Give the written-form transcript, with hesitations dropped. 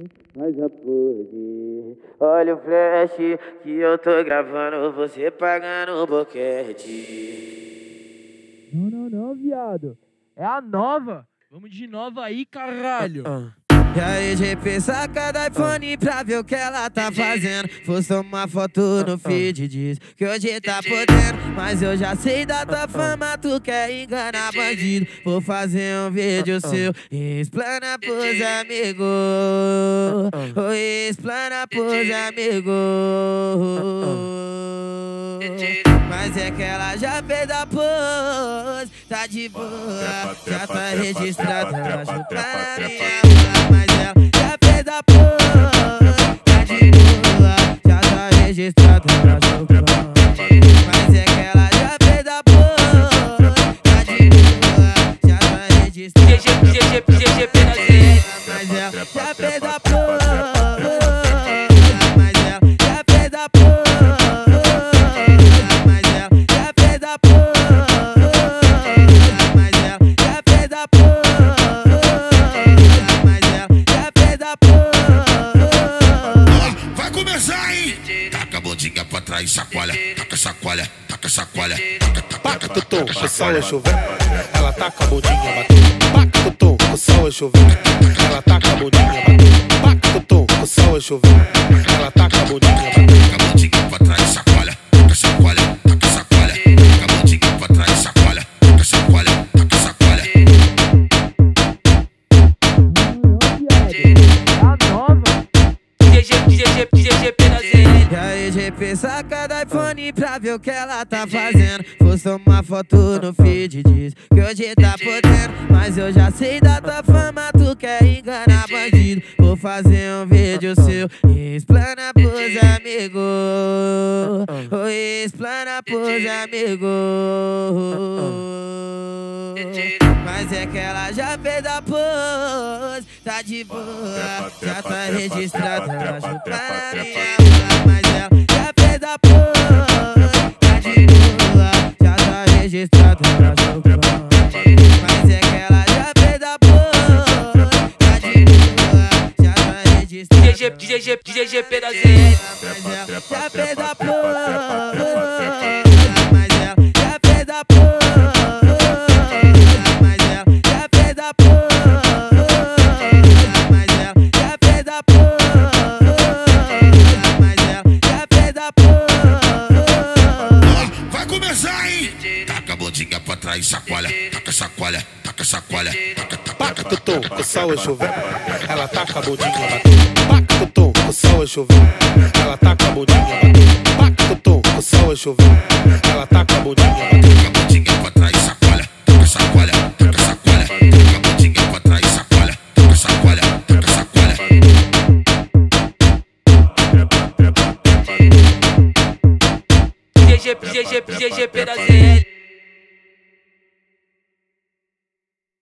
mas já pode. Olha o flash que eu tô gravando, você pagando um boquete. Não, viado. É a nova. Vamos de nova aí, caralho. E aí, GP, saca do iPhone pra ver o que ela tá fazendo. Postou uma foto no feed, diz que hoje tá podendo. Mas eu já sei da tua fama, tu quer enganar bandido. Vou fazer um vídeo seu, explana pros amigos. Explana pros amigos. Mas é que ela já fez a pose, tá de boa, já tá registrada, ela chupa na minha rua. Mas ela já fez a pose, tá de boa, já tá registrada, ela chupa. Mas é que ela já fez a pose, tá de boa, já tá registrada. GGP na ZL. Mas ela já fez a pose, mas ela já fez a pose. Pra trás, chacoalha, taca chacoalha, taca chacoalha. Paca tutum, o sol é chovendo, ela taca a bundinha batendo. Paca tutum, o sol é chovendo, ela taca a bundinha batendo. Paca tutum, o sol é chovendo, ela taca a bundinha batendo. Taca a bundinha pra trás, chacoalha, taca chacoalha, taca chacoalha. Taca a bundinha pra trás, chacoalha, taca chacoalha, taca chacoalha. A nova. GGP na ZL. E aí, GP, saca do iPhone pra ver o que ela tá fazendo. Postou uma foto no feed, diz que hoje tá podendo. Mas eu já sei da tua fama, tu quer enganar bandido. Vou fazer um vídeo seu, explana pros amigos. Explana pros amigos. Mas é que ela já fez a pose, tá de boa, já tá registrada, ela chupa na minha rua. Mas ela já fez a pose, tá de boa, já tá registrada, ela chupa. Mas é que ela já fez a pose, tá de boa, já tá registrada. GGP na ZL. Mas ela já fez a pose, mas ela já fez a pose. Pra trás, chacoalha, taca chacoalha, taca chacoalha. Paca tutum, o sol é chovendo, ela taca a bundinha batendo. Paca tutum, o sol é chovendo, ela taca a bundinha batendo. Paca tutum, o sol é chovendo, ela taca a bundinha batendo. Taca a bundinha pra trás, chacoalha, taca chacoalha, taca chacoalha. Taca a bundinha pra trás, chacoalha, taca chacoalha, taca chacoalha. GGP na ZL.